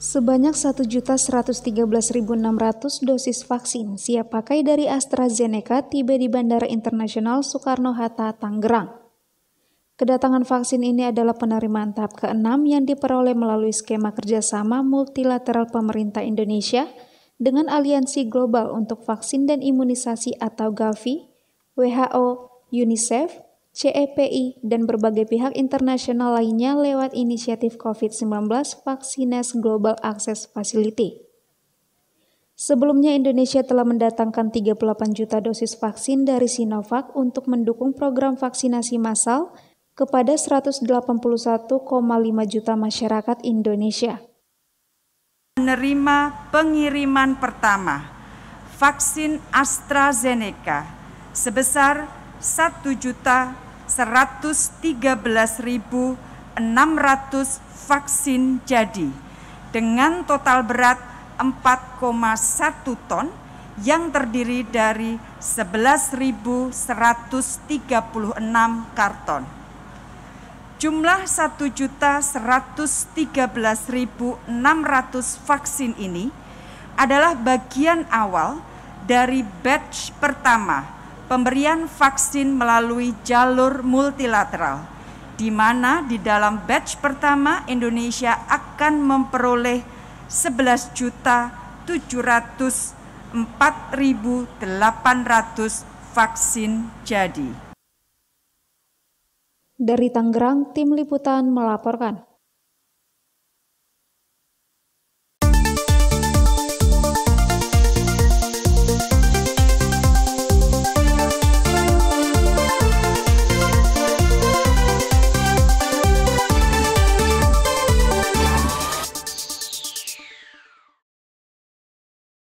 Sebanyak 1.113.600 dosis vaksin siap pakai dari AstraZeneca tiba di Bandara Internasional Soekarno-Hatta, Tangerang. Kedatangan vaksin ini adalah penerimaan tahap ke-6 yang diperoleh melalui skema kerjasama multilateral pemerintah Indonesia dengan Aliansi Global untuk Vaksin dan Imunisasi atau Gavi, WHO, UNICEF, CEPI, dan berbagai pihak internasional lainnya lewat inisiatif COVID-19 Vaccines Global Access Facility. Sebelumnya Indonesia telah mendatangkan 38 juta dosis vaksin dari Sinovac untuk mendukung program vaksinasi massal kepada 181,5 juta masyarakat Indonesia. Menerima pengiriman pertama vaksin AstraZeneca sebesar 1.113.600 vaksin jadi dengan total berat 4,1 ton yang terdiri dari 11.136 karton. Jumlah 1.113.600 vaksin ini adalah bagian awal dari batch pertama pemberian vaksin melalui jalur multilateral, di mana di dalam batch pertama Indonesia akan memperoleh 11.704.800 vaksin jadi. Dari Tangerang, Tim Liputan melaporkan.